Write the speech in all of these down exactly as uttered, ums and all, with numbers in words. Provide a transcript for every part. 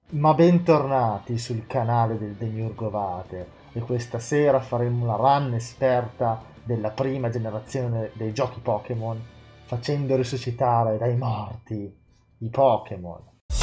Ma bentornati sul canale del Demiurgo Vate e questa sera faremo una run esperta della prima generazione dei giochi Pokémon, facendo risuscitare dai morti i Pokémon.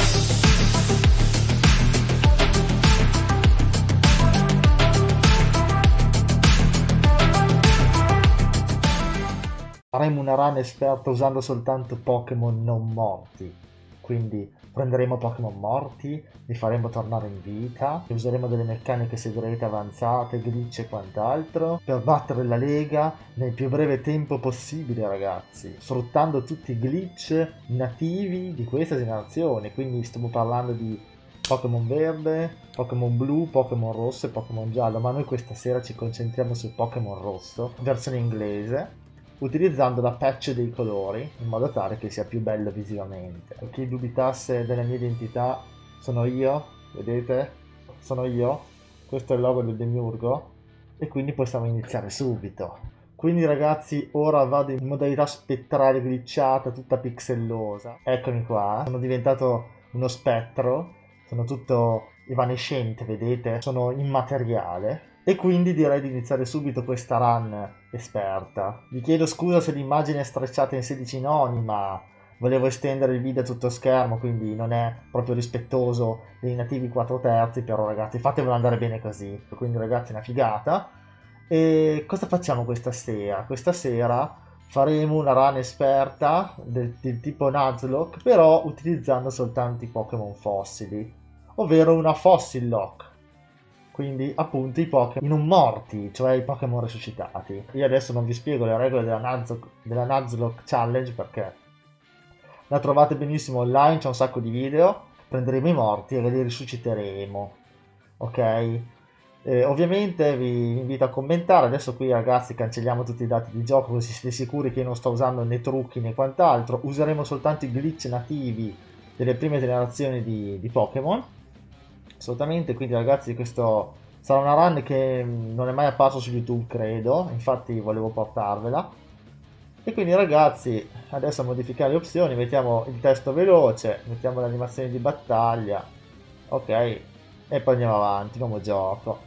Faremo una run esperta usando soltanto Pokémon non morti, quindi prenderemo Pokémon morti, li faremo tornare in vita e useremo delle meccaniche segrete avanzate, glitch e quant'altro per battere la Lega nel più breve tempo possibile, ragazzi, sfruttando tutti i glitch nativi di questa generazione. Quindi stiamo parlando di Pokémon verde, Pokémon blu, Pokémon rosso e Pokémon giallo, ma noi questa sera ci concentriamo su Pokémon rosso, versione inglese, utilizzando la patch dei colori in modo tale che sia più bello visivamente. Per chi dubitasse della mia identità, sono io, vedete? Sono io, questo è il logo del Demiurgo e quindi possiamo iniziare subito. Quindi ragazzi, ora vado in modalità spettrale glitchata, tutta pixellosa. Eccomi qua, sono diventato uno spettro, sono tutto evanescente, vedete? Sono immateriale. E quindi direi di iniziare subito questa run esperta. Vi chiedo scusa se l'immagine è strecciata in sedici noni, ma volevo estendere il video a tutto schermo, quindi non è proprio rispettoso dei nativi quattro terzi, però ragazzi fatevelo andare bene così. Quindi ragazzi una figata. E cosa facciamo questa sera? Questa sera faremo una run esperta del, del tipo Nuzlocke, però utilizzando soltanto i Pokémon fossili, ovvero una Fossil Lock. Quindi appunto i Pokémon non morti, cioè i Pokémon resuscitati. Io adesso non vi spiego le regole della, Nuzlocke, della Nuzlocke Challenge perché la trovate benissimo online, c'è un sacco di video. Prenderemo i morti e li risusciteremo, ok? Eh, ovviamente vi invito a commentare. Adesso qui ragazzi cancelliamo tutti i dati di gioco così siete sicuri che io non sto usando né trucchi né quant'altro. Useremo soltanto i glitch nativi delle prime generazioni di, di Pokémon. Assolutamente, quindi ragazzi questo sarà una run che non è mai apparso su YouTube credo, infatti volevo portarvela. E quindi ragazzi adesso a modificare le opzioni mettiamo il testo veloce, mettiamo le animazioni di battaglia, ok, e poi andiamo avanti, nuovo gioco.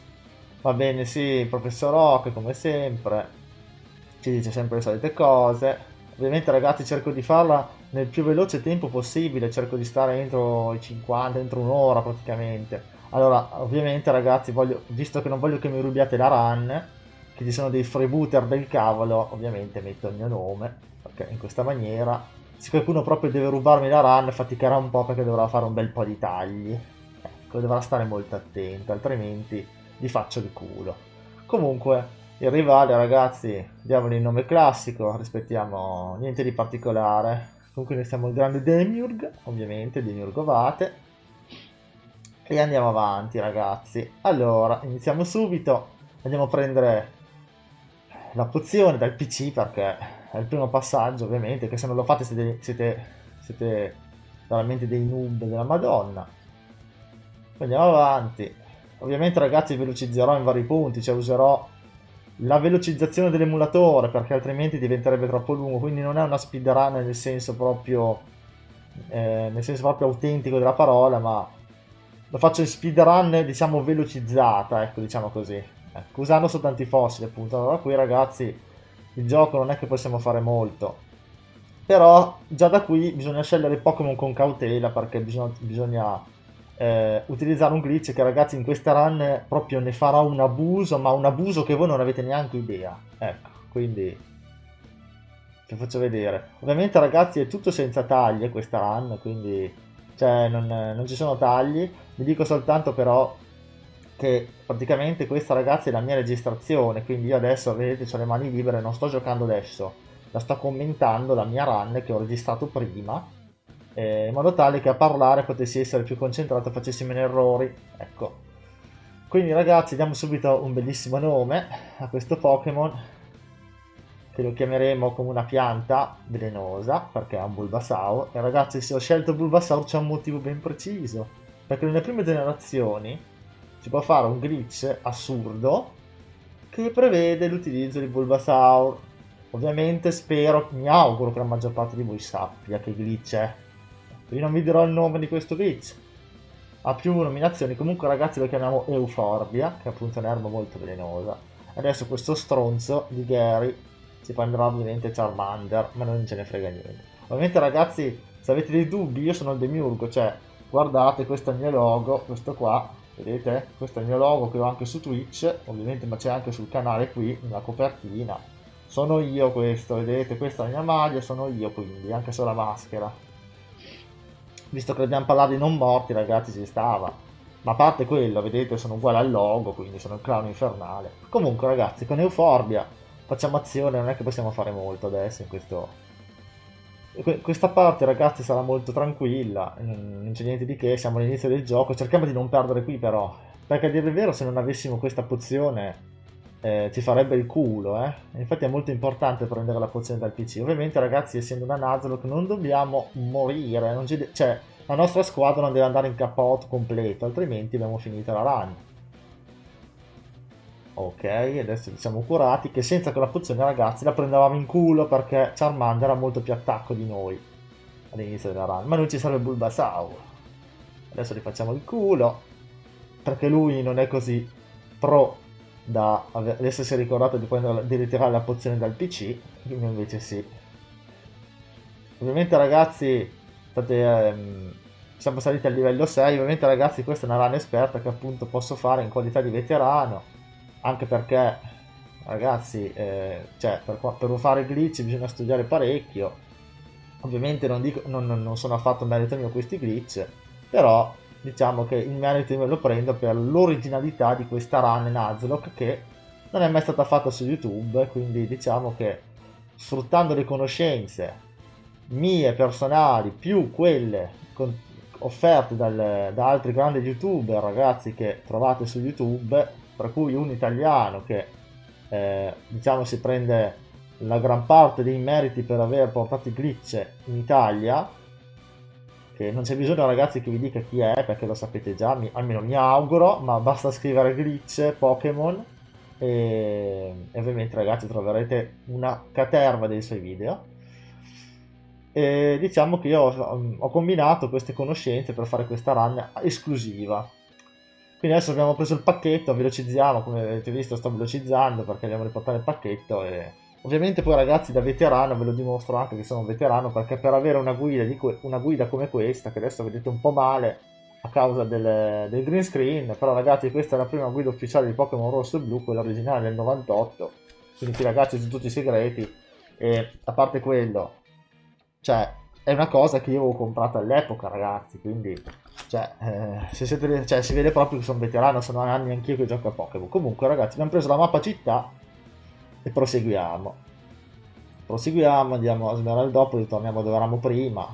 Va bene, sì, professor Oak come sempre, ci dice sempre le solite cose. Ovviamente ragazzi cerco di farla nel più veloce tempo possibile, cerco di stare entro i cinquanta, entro un'ora praticamente. Allora, ovviamente ragazzi, voglio, visto che non voglio che mi rubiate la run, che ci sono dei freebooter del cavolo, ovviamente metto il mio nome, perché in questa maniera, se qualcuno proprio deve rubarmi la run, faticherà un po' perché dovrà fare un bel po' di tagli. Ecco, dovrà stare molto attento, altrimenti gli faccio il culo. Comunque, il rivale, ragazzi, diamogli il nome classico, rispettiamo niente di particolare. Comunque noi siamo il grande Demiurg, ovviamente, Demiurg Ovate. E andiamo avanti, ragazzi. Allora, iniziamo subito. Andiamo a prendere la pozione dal P C perché è il primo passaggio, ovviamente, che se non lo fate siete, siete, siete veramente dei noob della Madonna. Andiamo avanti. Ovviamente, ragazzi, velocizzerò in vari punti, cioè userò la velocizzazione dell'emulatore perché altrimenti diventerebbe troppo lungo, quindi non è una speedrun nel senso proprio eh, nel senso proprio autentico della parola, ma lo faccio in speedrun diciamo velocizzata, ecco, diciamo così, ecco, usando soltanto i fossili appunto. Allora qui ragazzi il gioco non è che possiamo fare molto, però già da qui bisogna scegliere Pokémon con cautela perché bisogna, bisogna eh, utilizzare un glitch che ragazzi in questa run proprio ne farà un abuso, ma un abuso che voi non avete neanche idea. Ecco, quindi vi faccio vedere. Ovviamente ragazzi è tutto senza taglie questa run, quindi cioè, non, non ci sono tagli. Vi dico soltanto però che praticamente questa ragazzi è la mia registrazione, quindi io adesso vedete ho le mani libere, non sto giocando adesso, la sto commentando la mia run che ho registrato prima, eh, in modo tale che a parlare potessi essere più concentrato e facessi meno errori, ecco. Quindi ragazzi diamo subito un bellissimo nome a questo Pokémon, che lo chiameremo come una pianta velenosa, perché è un Bulbasaur, e ragazzi se ho scelto Bulbasaur c'è un motivo ben preciso, perché nelle prime generazioni si può fare un glitch assurdo che prevede l'utilizzo di Bulbasaur. Ovviamente spero, mi auguro che la maggior parte di voi sappia che glitch è. Io non vi dirò il nome di questo glitch, ha più nominazioni. Comunque ragazzi lo chiamiamo Euphorbia, che è appunto è un'erba molto velenosa. Adesso questo stronzo di Gary si prenderà ovviamente Charmander, ma non ce ne frega niente. Ovviamente ragazzi, se avete dei dubbi, io sono il demiurgo, cioè guardate, questo è il mio logo, questo qua, vedete? Questo è il mio logo che ho anche su Twitch, ovviamente, ma c'è anche sul canale qui, nella copertina. Sono io questo, vedete? Questa è la mia maglia, sono io quindi, anche se ho la maschera. Visto che dobbiamo parlare di non morti, ragazzi, ci stava. Ma a parte quello, vedete, sono uguale al logo, quindi sono il clown infernale. Comunque, ragazzi, con Euforbia facciamo azione, non è che possiamo fare molto adesso in questo... que- Questa parte, ragazzi, sarà molto tranquilla, non non c'è niente di che, siamo all'inizio del gioco, cerchiamo di non perdere qui però. Perché a dire il vero, se non avessimo questa pozione eh, ci farebbe il culo, eh. Infatti è molto importante prendere la pozione dal P C. Ovviamente, ragazzi, essendo una Nuzlocke non dobbiamo morire, non ci de- cioè la nostra squadra non deve andare in K O completo, altrimenti abbiamo finito la run. Ok, adesso ci siamo curati che senza quella pozione, ragazzi, la prendevamo in culo perché Charmander ha molto più attacco di noi all'inizio della run, ma non ci serve Bulbasaur. Adesso gli facciamo il culo perché lui non è così pro da ave- adesso si è ricordato di, prendere, di ritirare la pozione dal P C, io invece sì. Ovviamente ragazzi, state, ehm, siamo saliti al livello sei, ovviamente ragazzi questa è una run esperta che appunto posso fare in qualità di veterano, anche perché ragazzi, eh, cioè, per, qua- per fare glitch bisogna studiare parecchio. Ovviamente non, dico, non, non- non sono affatto merito mio questi glitch, però diciamo che il merito me lo prendo per l'originalità di questa run Nuzlocke che non è mai stata fatta su YouTube, quindi diciamo che sfruttando le conoscenze mie personali più quelle con- offerte dal- da altri grandi youtuber, ragazzi, che trovate su YouTube, tra cui un italiano che eh, diciamo si prende la gran parte dei meriti per aver portato i glitch in Italia, che non c'è bisogno ragazzi che vi dica chi è perché lo sapete già, mi- almeno mi auguro, ma basta scrivere glitch Pokémon e, e ovviamente ragazzi troverete una caterva dei suoi video. E diciamo che io ho, ho combinato queste conoscenze per fare questa run esclusiva. Quindi adesso abbiamo preso il pacchetto, velocizziamo, come avete visto sto velocizzando perché dobbiamo riportare il pacchetto e ovviamente poi ragazzi da veterano ve lo dimostro anche che sono un veterano perché per avere una guida, di que- una guida come questa, che adesso vedete un po' male a causa del, del green screen, però ragazzi questa è la prima guida ufficiale di Pokémon Rosso e Blu, quella originale del novantotto, quindi qui ragazzi sono tutti segreti e a parte quello, cioè è una cosa che io avevo comprato all'epoca ragazzi, quindi cioè, eh, se siete, cioè, si vede proprio che sono veterano, sono anni anch'io che gioco a Pokémon. Comunque, ragazzi, abbiamo preso la mappa città e proseguiamo. Proseguiamo, andiamo a Smeraldopoli, torniamo dove eravamo prima.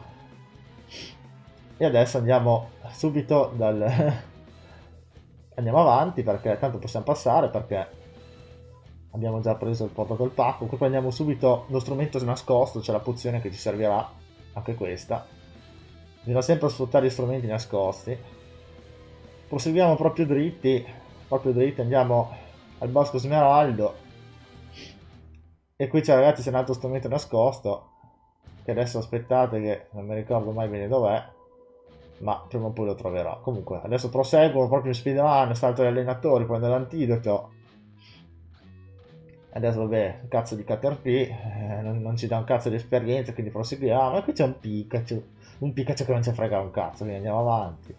E adesso andiamo subito dal... andiamo avanti perché tanto possiamo passare perché abbiamo già preso il portato il pacco. Qui prendiamo subito lo strumento nascosto, cioè la pozione che ci servirà, anche questa. Bisogna sempre sfruttare gli strumenti nascosti. Proseguiamo proprio dritti, proprio dritti, andiamo al Bosco Smeraldo. E qui c'è ragazzi c'è un altro strumento nascosto, che adesso aspettate che non mi ricordo mai bene dov'è, ma prima o poi lo troverò. Comunque, adesso proseguo proprio in speedrun, salto gli allenatori, prendo l'antidoto. Adesso vabbè, un cazzo di Caterpie, eh, non, non ci dà un cazzo di esperienza, quindi proseguiamo. E qui c'è un Pikachu, un Pikachu che non ci frega un cazzo, quindi andiamo avanti.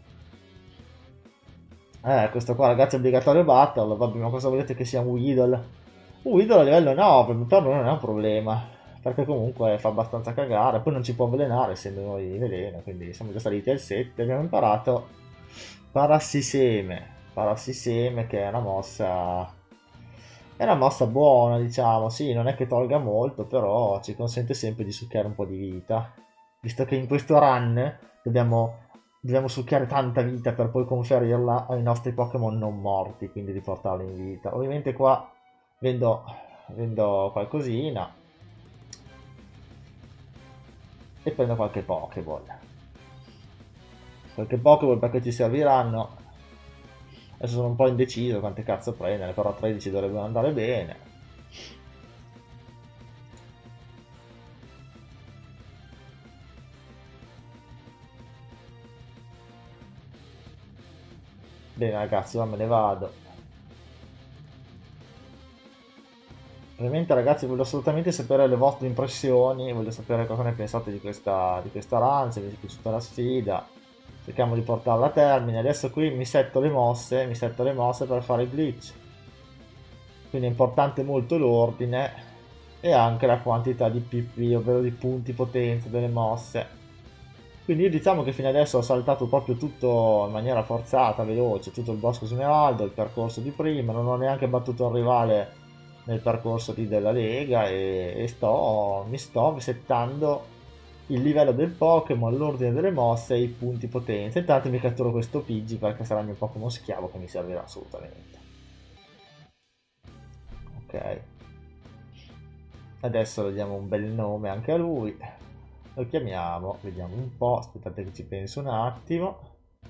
Eh, questo qua ragazzi è obbligatorio batterlo, vabbè, ma cosa volete che sia un Weedle? Un Weedle a livello nove, per noi non è un problema, perché comunque fa abbastanza cagare, poi non ci può avvelenare essendo noi veleno, quindi siamo già saliti al sette, abbiamo imparato Parassiseme, Parassiseme che è una mossa, è una mossa buona diciamo, sì, non è che tolga molto, però ci consente sempre di succhiare un po' di vita, visto che in questo run dobbiamo dobbiamo succhiare tanta vita per poi conferirla ai nostri Pokémon non morti, quindi riportarli in vita. Ovviamente qua vendo, vendo qualcosina e prendo qualche Pokéball. Qualche Pokéball perché ci serviranno. Adesso sono un po' indeciso quante cazzo prendere, però tredici dovrebbero andare bene. Bene ragazzi, ora me ne vado. Ovviamente ragazzi voglio assolutamente sapere le vostre impressioni, voglio sapere cosa ne pensate di questa, di questa run, se vi è piaciuta la sfida. Cerchiamo di portarla a termine. Adesso qui mi setto le mosse, mi setto le mosse per fare il glitch. Quindi è importante molto l'ordine e anche la quantità di P P, ovvero di punti potenza delle mosse. Quindi io diciamo che fino adesso ho saltato proprio tutto in maniera forzata, veloce, tutto il bosco smeraldo, il percorso di prima, non ho neanche battuto il rivale nel percorso lì della Lega e, e sto, mi sto settando il livello del Pokémon, l'ordine delle mosse e i punti potenza. Intanto mi catturo questo Pidgey perché sarà il mio Pokémon schiavo che mi servirà assolutamente. Ok. Adesso le diamo un bel nome anche a lui. Lo chiamiamo, vediamo un po', aspettate che ci penso un attimo.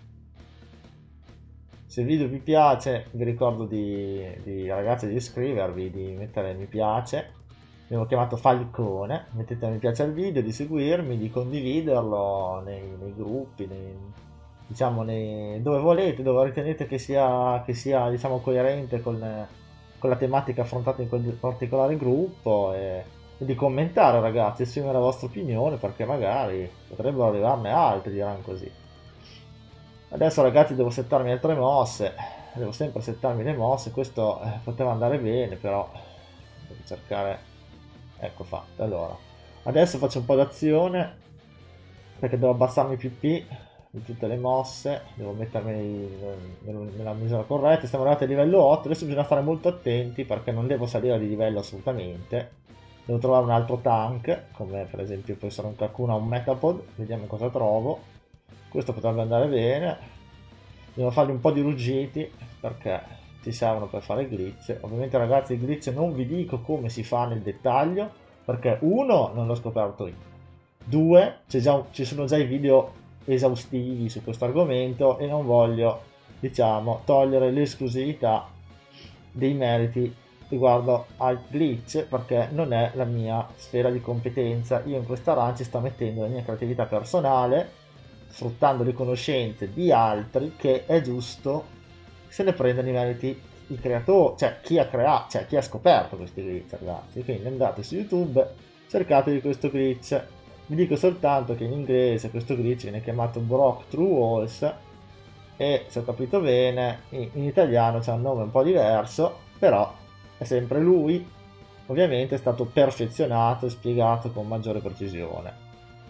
Se il video vi piace vi ricordo di, di ragazzi di iscrivervi, di mettere mi piace. Abbiamo chiamato Falcone, mettete mi piace al video, di seguirmi, di condividerlo nei, nei gruppi, nei, diciamo nei, dove volete, dove ritenete che sia, che sia diciamo, coerente con, con la tematica affrontata in quel particolare gruppo e, e di commentare ragazzi, esprimere la vostra opinione perché magari potrebbero arrivarne altri, diranno così. Adesso ragazzi devo settarmi altre mosse, devo sempre settarmi le mosse, questo eh, poteva andare bene però devo cercare, ecco fatto. Allora, adesso faccio un po' d'azione perché devo abbassarmi P P di tutte le mosse, devo mettermi nella misura corretta, siamo arrivati a livello otto, adesso bisogna stare molto attenti perché non devo salire di livello assolutamente, devo trovare un altro tank, come per esempio può essere un Kakuna o un Metapod, vediamo cosa trovo. Questo potrebbe andare bene, devo fargli un po' di ruggiti perché ci servono per fare il glitch. Ovviamente ragazzi il glitch non vi dico come si fa nel dettaglio perché uno non l'ho scoperto io, due già, ci sono già i video esaustivi su questo argomento e non voglio diciamo togliere l'esclusività dei meriti riguardo al glitch perché non è la mia sfera di competenza. Io in questa run ci sto mettendo la mia creatività personale, sfruttando le conoscenze di altri che è giusto se ne prendano i meriti i creatori, cioè chi ha creato, cioè chi ha scoperto questi glitch ragazzi. Quindi andate su YouTube, cercate di questo glitch. Vi dico soltanto che in inglese questo glitch viene chiamato Brock True Walls e se ho capito bene in, in italiano c'è un nome un po' diverso, però è sempre lui. Ovviamente è stato perfezionato e spiegato con maggiore precisione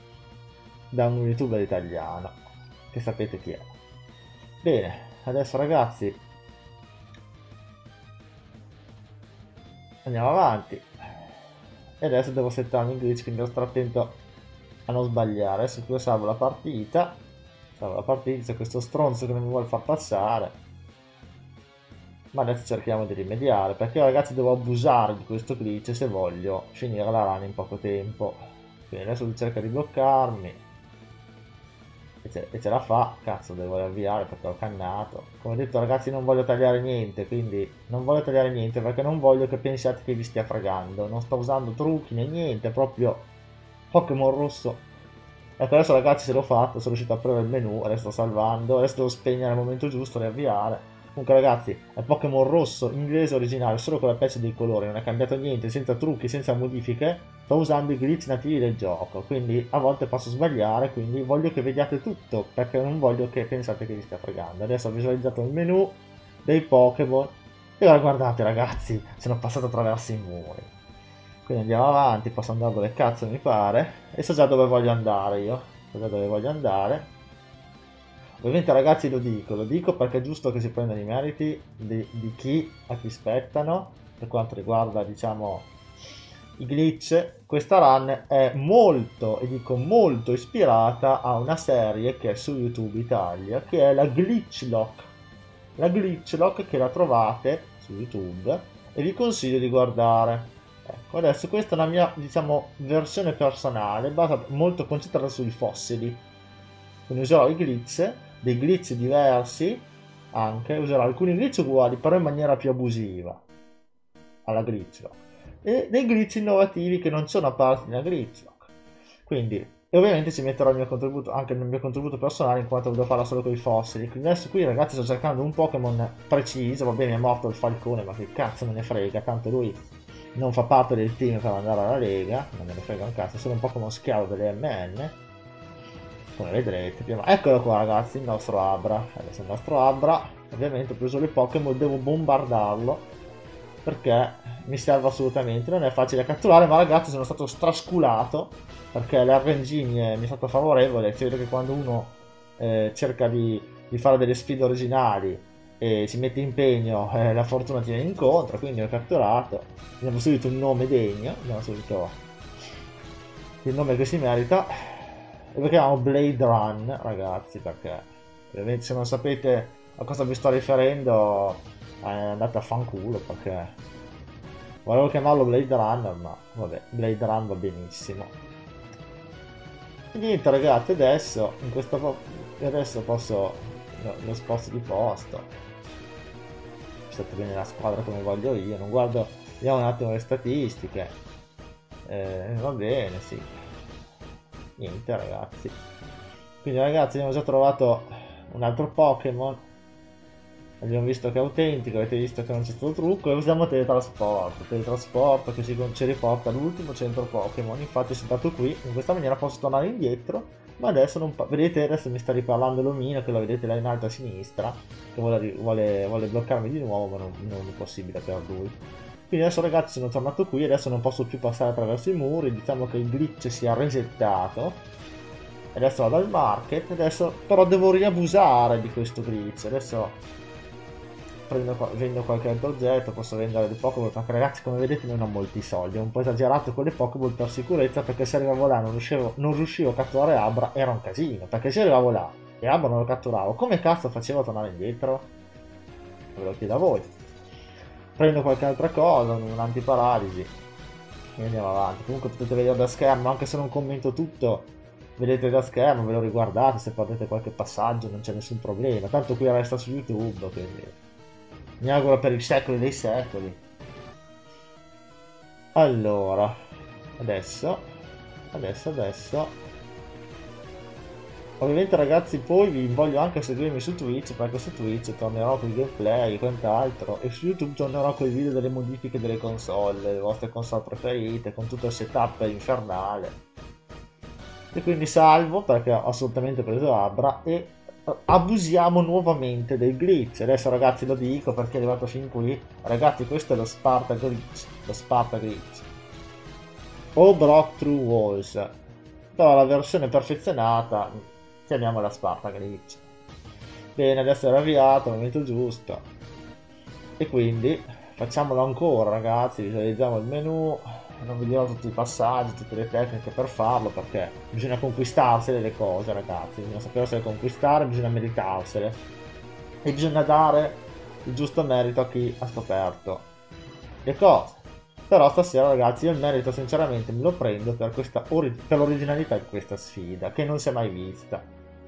da un youtuber italiano che sapete chi è. Bene, adesso ragazzi andiamo avanti e adesso devo settarmi il glitch, quindi devo stare attento a non sbagliare. Adesso qui salvo la partita, salvo la partita, c'è questo stronzo che non mi vuole far passare, ma adesso cerchiamo di rimediare perché ragazzi devo abusare di questo glitch se voglio finire la run in poco tempo. Quindi adesso cerca di bloccarmi e ce, e ce la fa, cazzo devo avviare perché ho cannato. Come detto ragazzi non voglio tagliare niente, quindi non voglio tagliare niente perché non voglio che pensiate che vi stia fregando, non sto usando trucchi né niente, proprio Pokémon rosso. Ecco adesso ragazzi se l'ho fatto, sono riuscito a aprire il menu, adesso sto salvando, adesso devo spegnere al momento giusto, riavviare. Comunque ragazzi è Pokémon rosso inglese originale, solo con la patch dei colori, non è cambiato niente, senza trucchi, senza modifiche, sto usando i glitch nativi del gioco, quindi a volte posso sbagliare, quindi voglio che vediate tutto, perché non voglio che pensate che vi stia fregando. Adesso ho visualizzato il menu dei Pokémon e ora guardate ragazzi, sono passato attraverso i muri. Quindi andiamo avanti, posso andare dove cazzo mi pare, e so già dove voglio andare io, so già dove voglio andare. Ovviamente ragazzi lo dico, lo dico perché è giusto che si prendano i meriti di, di chi a chi spettano per quanto riguarda diciamo i glitch. Questa run è molto, e dico molto, ispirata a una serie che è su YouTube Italia che è la Glitchlock. La Glitchlock che la trovate su YouTube e vi consiglio di guardare. Ecco, adesso questa è la mia diciamo versione personale, basata molto concentrata sui fossili. Quindi userò i glitch, dei glitch diversi, anche userò alcuni glitch uguali però in maniera più abusiva alla glitchlock e dei glitch innovativi che non sono a parte della glitchlock. Quindi E ovviamente ci metterò il mio contributo, anche il mio contributo personale, in quanto devo farla solo con i fossili. Quindi adesso qui ragazzi sto cercando un Pokémon preciso, va bene è morto il falcone, ma che cazzo me ne frega, tanto lui non fa parte del team per andare alla Lega, non me ne frega un cazzo, è solo un Pokémon schiavo delle M N, come vedrete. Più... Eccolo qua ragazzi, il nostro Abra, adesso il nostro Abra, ovviamente ho preso le Pokémon, devo bombardarlo, perché mi serve assolutamente, non è facile catturare, ma ragazzi sono stato strasculato, perché l'R N G mi è, mi è stato favorevole, si vede che quando uno eh, cerca di, di fare delle sfide originali e ci mette impegno, eh, la fortuna ti viene incontro, quindi ho catturato, abbiamo subito un nome degno, abbiamo subito il nome che si merita, e lo chiamiamo Blade Run, ragazzi, perché ovviamente se non sapete a cosa vi sto riferendo eh, andate a fanculo, perché volevo chiamarlo Blade Runner, ma vabbè, Blade Run va benissimo. E niente ragazzi, adesso in questa po- adesso posso lo, lo sposto di posto, state bene la squadra come voglio io, non guardo, vediamo un attimo le statistiche, eh, va bene, sì, niente ragazzi, quindi ragazzi abbiamo già trovato un altro Pokémon, abbiamo visto che è autentico, avete visto che non c'è stato trucco, e usiamo teletrasporto, teletrasporto che ci, ci riporta all'ultimo centro Pokémon. Infatti sono stato qui, in questa maniera posso tornare indietro, ma adesso non... Vedete, adesso mi sta riparlando l'omino, che lo vedete là in alto a sinistra, che vuole, vuole, vuole bloccarmi di nuovo, ma non, non è possibile per lui. Quindi adesso ragazzi sono tornato qui, adesso non posso più passare attraverso i muri, diciamo che il glitch si è resettato. Adesso vado al market, adesso però devo riabusare di questo glitch, adesso... Prendo, vendo qualche altro oggetto, posso vendere dei Pokéball, perché ragazzi come vedete non ho molti soldi, ho un po' esagerato con le Pokéball per sicurezza, perché se arrivavo là non riuscivo, non riuscivo a catturare Abra, era un casino, perché se arrivavo là e Abra non lo catturavo, come cazzo facevo a tornare indietro? Ve lo chiedo a voi. Prendo qualche altra cosa, un antiparalisi e andiamo avanti. Comunque potete vedere da schermo, anche se non commento tutto, vedete da schermo, ve lo riguardate, se perdete qualche passaggio non c'è nessun problema, tanto qui resta su YouTube, quindi... Mi auguro per i secoli dei secoli. Allora, adesso, adesso, adesso. Ovviamente ragazzi poi vi voglio anche seguirmi su Twitch, perché su Twitch tornerò con i gameplay e quant'altro, e su YouTube tornerò con i video delle modifiche delle console, le vostre console preferite, con tutto il setup infernale. E quindi salvo, perché ho assolutamente preso Abra, e abusiamo nuovamente del glitch. Adesso ragazzi lo dico perché è arrivato fin qui, ragazzi questo è lo Sparta glitch, lo Sparta glitch o Brock Through Walls, però la versione perfezionata chiamiamola Sparta glitch. Bene, adesso era avviato, momento giusto, e quindi facciamolo ancora ragazzi, visualizziamo il menu. Non vi dirò tutti i passaggi, tutte le tecniche per farlo, perché bisogna conquistarsele le cose ragazzi, bisogna sapersele conquistare, bisogna meritarsele e bisogna dare il giusto merito a chi ha scoperto le cose. Però stasera ragazzi io il merito sinceramente me lo prendo per, questa per l'originalità di questa sfida che non si è mai vista.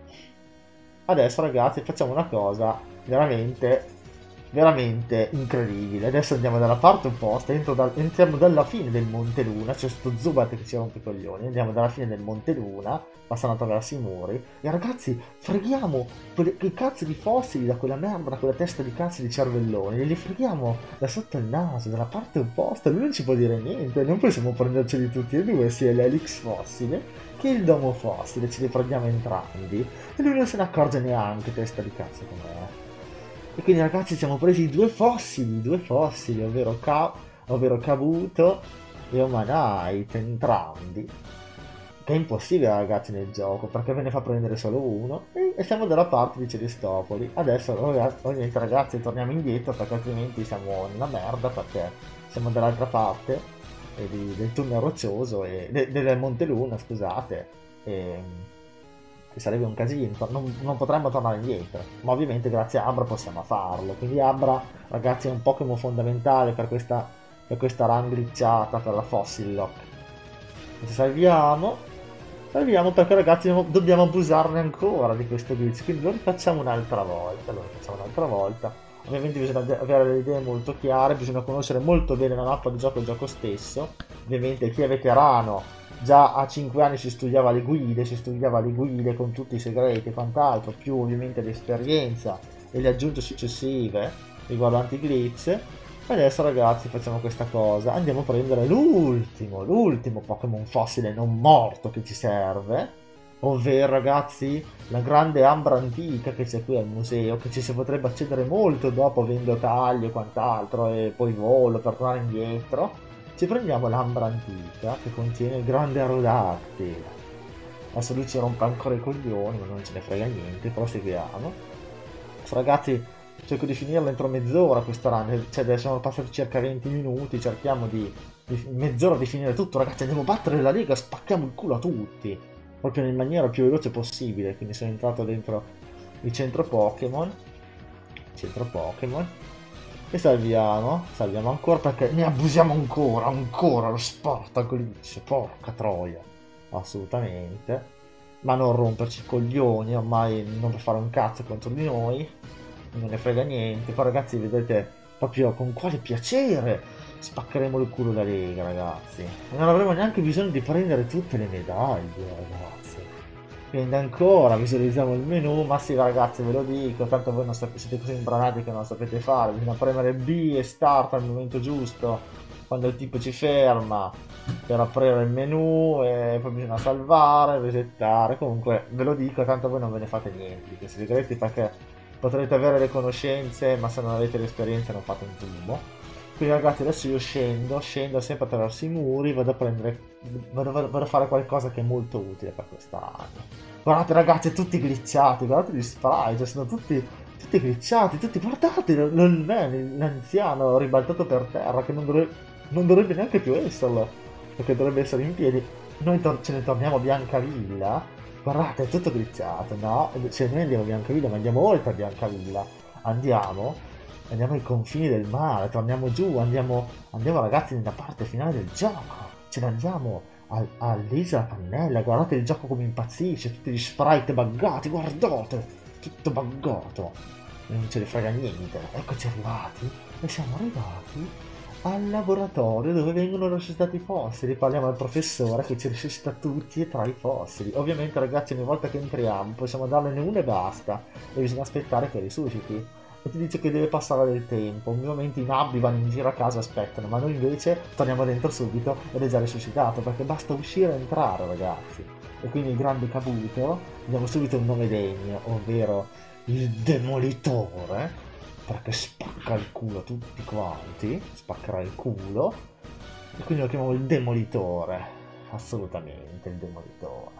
Adesso ragazzi facciamo una cosa veramente veramente incredibile. Adesso andiamo dalla parte opposta, da, entriamo dalla fine del Monte Luna, c'è sto Zubat che ci rompe i coglioni, andiamo dalla fine del Monte Luna, passando attraverso i muri, e ragazzi freghiamo quelle, quei cazzo di fossili da quella merda, da quella testa di cazzo di cervelloni, e li freghiamo da sotto il naso, dalla parte opposta, lui non ci può dire niente, non possiamo prenderceli tutti e due, sia l'Helix fossile che il Domo fossile, ce li prendiamo entrambi, e lui non se ne accorge neanche, testa di cazzo com'è. E quindi ragazzi siamo presi due fossili, due fossili, ovvero, Ka ovvero Kabuto e Omanite, entrambi. Che è impossibile ragazzi nel gioco, perché ve ne fa prendere solo uno, e, e siamo dalla parte di Celestopoli. Adesso ovviamente ragazzi torniamo indietro, perché altrimenti siamo nella merda, perché siamo dall'altra parte eh, di, del tunnel roccioso, e, de, del Monte Luna, scusate, e... che sarebbe un casino, non, non potremmo tornare indietro, ma ovviamente grazie a Abra possiamo farlo, quindi Abra ragazzi è un Pokémon fondamentale per questa, per questa run glitchata, per la Fossil Lock. Ci salviamo, salviamo perché ragazzi dobbiamo abusarne ancora di questo glitch, quindi lo rifacciamo un'altra volta, lo rifacciamo un'altra volta, ovviamente bisogna avere delle idee molto chiare, bisogna conoscere molto bene la mappa del gioco, il gioco stesso, ovviamente chi è veterano già a cinque anni si studiava le guide, si studiava le guide con tutti i segreti e quant'altro, più ovviamente l'esperienza e le aggiunte successive riguardanti i glitch. E adesso ragazzi facciamo questa cosa, andiamo a prendere l'ultimo, l'ultimo Pokémon fossile non morto che ci serve, ovvero ragazzi la grande ambra antica che c'è qui al museo, che ci si potrebbe accedere molto dopo avendo taglio e quant'altro e poi volo per tornare indietro. Ci prendiamo l'ambra antica che contiene il grande Aerodactyl. Adesso lui ci rompe ancora i coglioni, ma non ce ne frega niente, proseguiamo. Adesso ragazzi cerco di finirla entro mezz'ora questa run, cioè adesso sono passati circa venti minuti, cerchiamo di, di mezz'ora di finire tutto, ragazzi andiamo a battere la Lega, spacchiamo il culo a tutti, proprio in maniera più veloce possibile, quindi sono entrato dentro il centro Pokémon, centro Pokémon, e salviamo, salviamo ancora perché ne abusiamo ancora, ancora, lo sporta glitch, porca troia, assolutamente, ma non romperci i coglioni, ormai non per fare un cazzo contro di noi, non ne frega niente. Poi ragazzi vedete proprio con quale piacere spaccheremo il culo da Lega, ragazzi, e non avremo neanche bisogno di prendere tutte le medaglie, ragazzi. Quindi ancora visualizziamo il menu, ma sì ragazzi ve lo dico, tanto voi non sapete, siete così imbranati che non sapete fare, bisogna premere B e start al momento giusto, quando il tipo ci ferma, per aprire il menu, e poi bisogna salvare, resettare, comunque ve lo dico, tanto voi non ve ne fate niente di questi segreti, perché potrete avere le conoscenze, ma se non avete l'esperienza non fate un tubo. Quindi ragazzi adesso io scendo, scendo sempre attraverso i muri, vado a prendere, vado, vado a fare qualcosa che è molto utile per quest'anno. Guardate ragazzi, tutti glitchati, guardate gli sprite, sono tutti, tutti glitchati, tutti, guardate l'anziano ribaltato per terra che non dovrebbe, non dovrebbe neanche più esserlo, perché dovrebbe essere in piedi. Noi ce ne torniamo a Biancavilla, guardate è tutto glitchato, no? Se noi andiamo a Biancavilla, ma andiamo oltre a Biancavilla, andiamo... Andiamo ai confini del mare, torniamo giù, andiamo, andiamo ragazzi nella parte finale del gioco. Ce ne andiamo al, all'isola Pannella, guardate il gioco come impazzisce, tutti gli sprite buggati, guardate, tutto buggato. Non ce ne frega niente. Eccoci arrivati, e siamo arrivati al laboratorio dove vengono resuscitati i fossili. Parliamo al professore che ci resuscita tutti e tre i fossili. Ovviamente ragazzi ogni volta che entriamo possiamo darne uno e basta, e bisogna aspettare che risusciti. E ti dice che deve passare del tempo, ovviamente i nabbi vanno in giro a casa e aspettano, ma noi invece torniamo dentro subito ed è già risuscitato, perché basta uscire e entrare ragazzi. E quindi il grande Kabuto, diamo subito un nome degno, ovvero il Demolitore, perché spacca il culo a tutti quanti, spaccherà il culo, e quindi lo chiamiamo il Demolitore, assolutamente il Demolitore.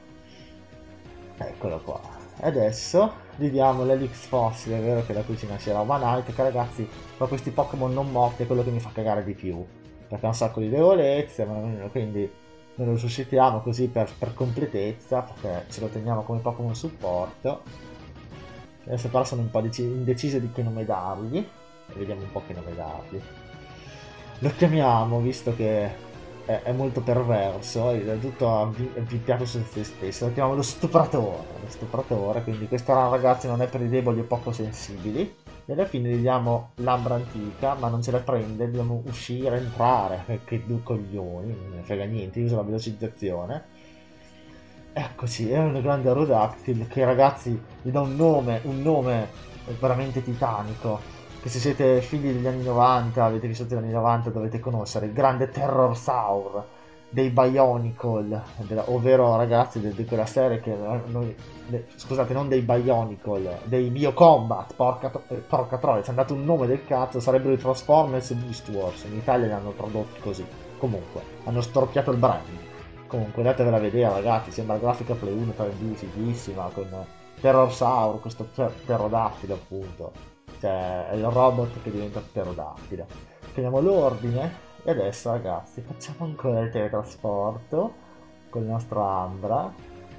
Eccolo qua. Adesso gli diamo l'Elix fossile, è vero che da qui ci nascerà Omanite, che ragazzi tra questi Pokémon non morti è quello che mi fa cagare di più, perché ha un sacco di debolezze, quindi noi lo suscitiamo così per, per completezza, perché ce lo teniamo come Pokémon supporto. Adesso però sono un po' indeciso di che nome dargli, e vediamo un po' che nome dargli. Lo chiamiamo, visto che è molto perverso, è tutto avvippiato su se stesso, lo chiamiamo lo stupratore, lo stupratore, quindi questa ragazzi non è per i deboli o poco sensibili, e alla fine gli diamo l'ambra antica, ma non ce la prende, dobbiamo uscire, entrare, che, che due coglioni, non ne frega niente, io uso la velocizzazione. Eccoci, è un grande Aerodactyl che ragazzi gli dà un nome, un nome veramente titanico, che se siete figli degli anni novanta, avete vissuto negli anni novanta, dovete conoscere il grande Terror Saur dei Bionicle, della, ovvero ragazzi di quella serie che noi, de, scusate, non dei Bionicle, dei Biocombat, porca, eh, porca troia, ci hanno dato un nome del cazzo, sarebbero i Transformers e Beast Wars, in Italia li hanno tradotti così, comunque, hanno storpiato il brand, comunque andatevela a vedere ragazzi, sembra grafica Play uno tre D, fighissima, con Terror Saur, questo pterodattilo appunto. Cioè è il robot che diventa pterodattilo. Chiamiamo l'ordine e adesso ragazzi facciamo ancora il teletrasporto con il nostro Ambra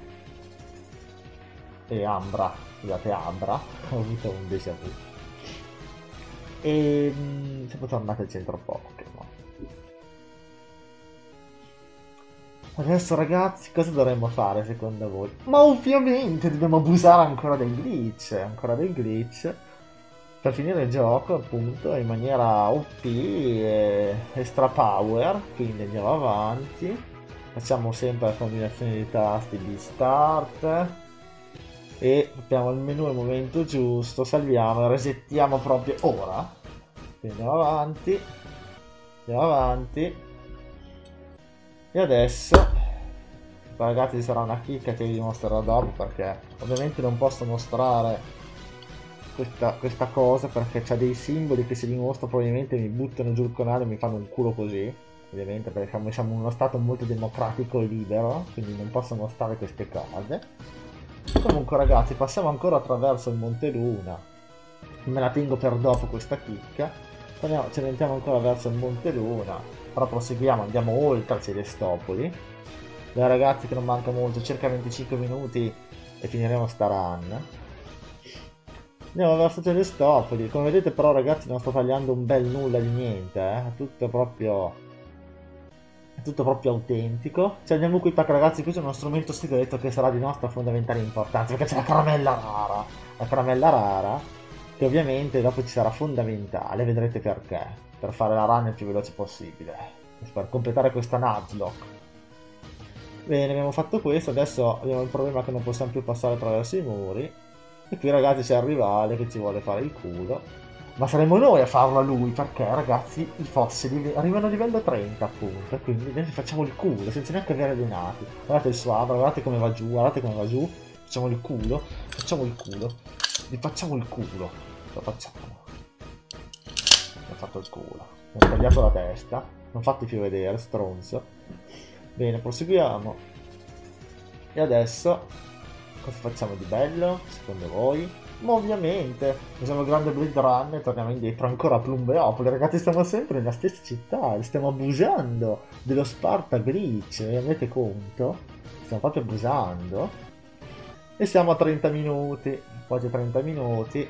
e Ambra, scusate Ambra, ho avuto un déjà vu. E mh, siamo tornati al centro Pokémon. Adesso ragazzi cosa dovremmo fare secondo voi? Ma ovviamente dobbiamo abusare ancora dei glitch, ancora dei glitch. Per finire il gioco appunto in maniera O P e extra power, quindi andiamo avanti facciamo sempre la combinazione dei tasti di start e apriamo il menu al momento giusto, salviamo e resettiamo proprio ora. Quindi andiamo avanti, andiamo avanti e adesso ragazzi ci sarà una chicca che vi dimostrerò dopo, perché ovviamente non posso mostrare questa, questa cosa perché c'ha dei simboli che se li mostro probabilmente mi buttano giù il canale e mi fanno un culo così, ovviamente perché siamo, siamo in uno stato molto democratico e libero, quindi non posso mostrare queste cose. Comunque ragazzi, passiamo ancora attraverso il Monte Luna, me la tengo per dopo questa chicca. Andiamo, ci entriamo ancora verso il Monte Luna, ora proseguiamo, andiamo oltre Celestopoli. Beh ragazzi, che non manca molto, circa venticinque minuti e finiremo sta run. Andiamo verso Celestopoli, come vedete però ragazzi non sto tagliando un bel nulla di niente, eh? È tutto proprio... è tutto proprio autentico. Cioè andiamo qui perché ragazzi qui c'è uno strumento segreto che sarà di nostra fondamentale importanza, perché c'è la caramella rara, la caramella rara che ovviamente dopo ci sarà fondamentale, vedrete perché, per fare la run il più veloce possibile, per completare questa Nuzlocke. Bene, abbiamo fatto questo, adesso abbiamo il problema che non possiamo più passare attraverso i muri e qui ragazzi c'è il rivale che ci vuole fare il culo. Ma saremo noi a farlo a lui, perché ragazzi i fossili arrivano a livello trenta appunto, quindi noi facciamo il culo senza neanche avere allenati. Guardate il suo abra, guardate come va giù, guardate come va giù, facciamo il culo, facciamo il culo, gli facciamo il culo, lo facciamo. Mi ha fatto il culo, mi ha tagliato la testa, non fate più vedere, stronzo. Bene, proseguiamo. E adesso, cosa facciamo di bello, secondo voi? Ma ovviamente, usiamo il grande Blade Run e torniamo indietro ancora a Plumbeopoli. Ragazzi, stiamo sempre nella stessa città, stiamo abusando dello Sparta Glitch, vi rendete conto? Stiamo proprio abusando. E siamo a trenta minuti, quasi trenta minuti.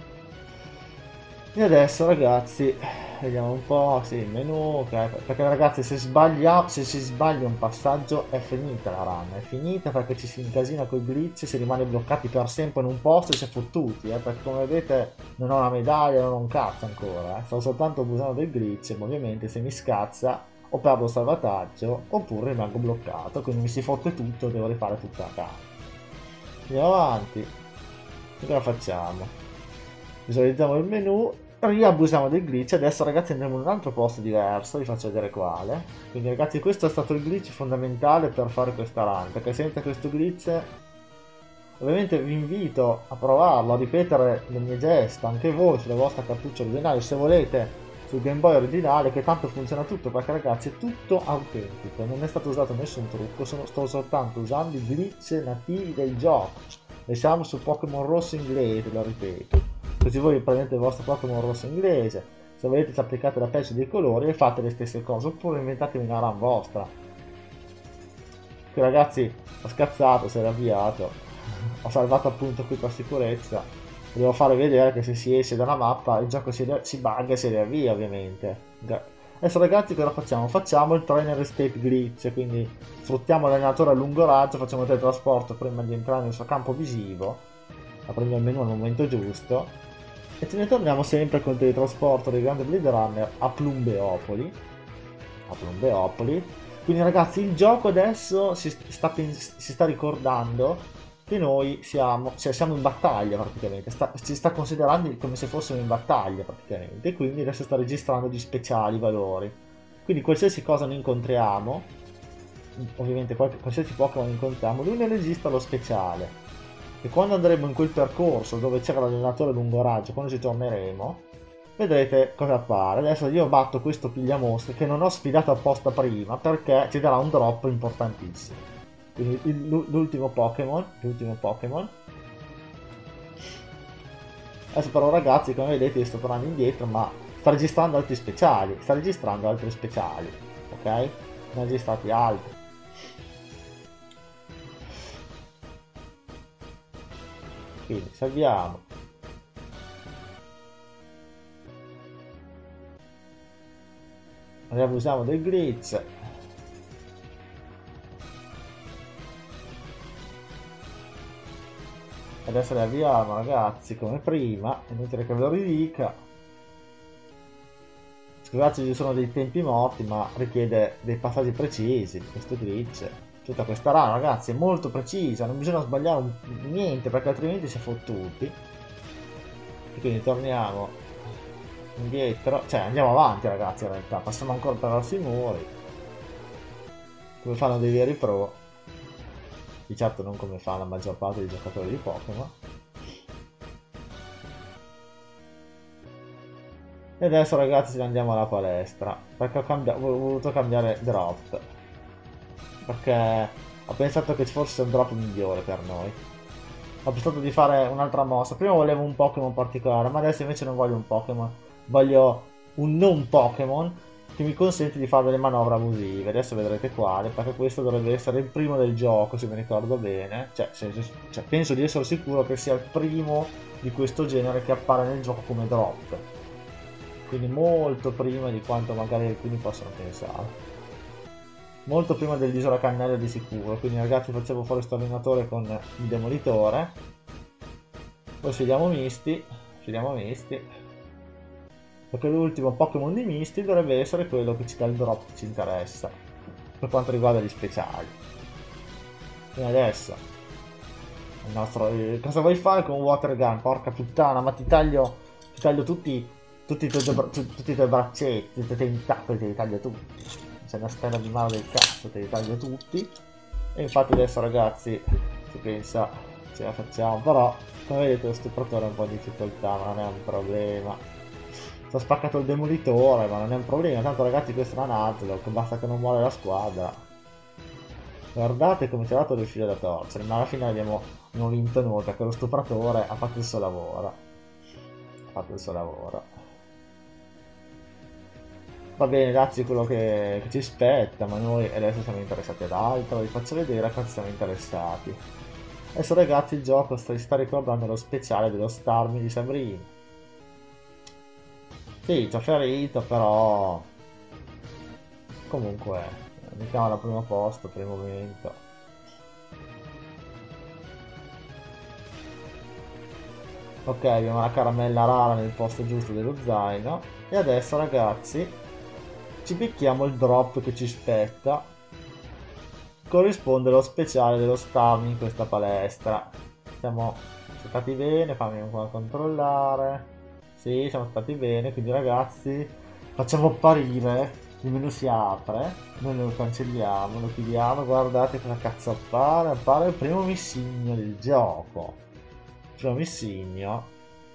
E adesso ragazzi, vediamo un po', sì, il menu, ok, perché ragazzi se, sbaglia, se si sbaglia un passaggio è finita la run, è finita perché ci si incasina con i glitch, si rimane bloccati per sempre in un posto e si è fottuti, eh, perché come vedete non ho una medaglia, non ho un cazzo ancora, eh. Sto soltanto abusando del glitch, ma ovviamente se mi scazza o perdo il salvataggio oppure rimango bloccato, quindi mi si fotte tutto e devo rifare tutta la carta. Andiamo avanti, cosa facciamo? Visualizziamo il menu, riabusiamo del glitch. Adesso ragazzi andremo in un altro posto diverso, vi faccio vedere quale. Quindi ragazzi questo è stato il glitch fondamentale per fare questa run, perché senza questo glitch ovviamente vi invito a provarlo, a ripetere le mie gesta anche voi sulla vostra cartuccia originale se volete, sul Game Boy originale, che tanto funziona tutto, perché ragazzi è tutto autentico, non è stato usato nessun trucco, sono, sto soltanto usando i glitch nativi del gioco e siamo su Pokémon rosso inglese, lo ripeto. Così voi prendete il vostro Pokémon rosso inglese, se volete ci applicate la patch dei colori e fate le stesse cose, oppure inventatevi una run vostra. Qui ragazzi ho scazzato, si era avviato, ho salvato appunto qui per sicurezza, devo fare vedere che se si esce da una mappa il gioco si, si bugga e si riavvia ovviamente. Adesso ragazzi cosa facciamo? Facciamo il trainer escape glitch, quindi sfruttiamo l'allenatore a lungo raggio, facciamo il teletrasporto prima di entrare nel suo campo visivo, aprendo il menu al momento giusto. E ce ne torniamo sempre con il teletrasporto del grande Blade Runner a Plumbeopoli. A Plumbeopoli. Quindi ragazzi il gioco adesso si sta, si sta ricordando che noi siamo, cioè siamo in battaglia praticamente. Sta, ci sta considerando come se fossimo in battaglia praticamente. E quindi adesso sta registrando gli speciali valori. Quindi qualsiasi cosa ne incontriamo, ovviamente qualsiasi Pokémon incontriamo, lui ne registra lo speciale. E quando andremo in quel percorso dove c'era l'allenatore lungo raggio, quando ci torneremo, vedrete cosa appare. Adesso io batto questo pigliamostre che non ho sfidato apposta prima perché ci darà un drop importantissimo. Quindi l'ultimo Pokémon, l'ultimo Pokémon. Adesso però ragazzi, come vedete io sto tornando indietro, ma sta registrando altri speciali, sta registrando altri speciali, ok? Ne ha registrati altri. Quindi salviamo, riabusiamo del glitch, adesso riavviamo ragazzi come prima, è inutile che ve lo ridica, Scusate, ci sono dei tempi morti, ma richiede dei passaggi precisi, questo glitch. Tutta questa run, ragazzi, è molto precisa, non bisogna sbagliare un, niente, perché altrimenti si è fottuti. E quindi torniamo indietro, cioè andiamo avanti, ragazzi, in realtà, passiamo ancora attraverso i muri, come fanno dei veri pro, di certo non come fa la maggior parte dei giocatori di Pokémon. E adesso, ragazzi, andiamo alla palestra, perché ho, cambi- ho voluto cambiare drop, perché ho pensato che ci fosse un drop migliore per noi. Ho pensato di fare un'altra mossa. Prima volevo un Pokémon particolare, ma adesso invece non voglio un Pokémon. Voglio un non Pokémon che mi consente di fare delle manovre abusive. Adesso vedrete quale, perché questo dovrebbe essere il primo del gioco, se mi ricordo bene. Cioè, se, cioè, penso di essere sicuro che sia il primo di questo genere che appare nel gioco come drop. Quindi molto prima di quanto magari alcuni possono pensare. Molto prima dell'isola Cannella di sicuro. Quindi ragazzi, facevo fuori sto allenatore con il demolitore. Poi scegliamo Misty. Scegliamo Misty. Perché l'ultimo Pokémon di Misty dovrebbe essere quello che ci dà il drop che ci interessa. Per quanto riguarda gli speciali. Quindi adesso. Il nostro, eh, cosa vuoi fare con Water Gun? Porca puttana, ma ti taglio. Ti taglio tutti. Tutti i tuoi, tutti i tuoi braccetti, i tuoi tentacoli, te li taglio tutti. C'è una stella di mano del cazzo, te li taglio tutti. E infatti adesso, ragazzi, si pensa ce la facciamo, però come vedete lo stupratore è un po' di difficoltà, ma non è un problema. Sto spaccato il demolitore, ma non è un problema, tanto ragazzi questo è una Nuzlocke, basta che non muore la squadra. Guardate come ci ha dato le file da torcere, ma alla fine abbiamo non vinto noi perché lo stupratore ha fatto il suo lavoro. Ha fatto il suo lavoro. Va bene, grazie a quello che, che ci spetta, ma noi adesso siamo interessati ad altro, vi faccio vedere a cosa siamo interessati. Adesso ragazzi il gioco sta, sta ricordando lo speciale dello Starmie di Sabrina. Sì, ci ho ferito, però... Comunque, mettiamo al primo posto per il momento. Ok, abbiamo la caramella rara nel posto giusto dello zaino. E adesso ragazzi... ci picchiamo il drop che ci spetta, corrisponde allo speciale dello Starmie in questa palestra. Siamo stati bene, fammi un po' controllare. Sì, siamo stati bene, quindi ragazzi facciamo apparire, il menu si apre, noi lo cancelliamo, lo chiudiamo, guardate cosa cazzo appare, appare il primo missigno del gioco. Il primo missigno.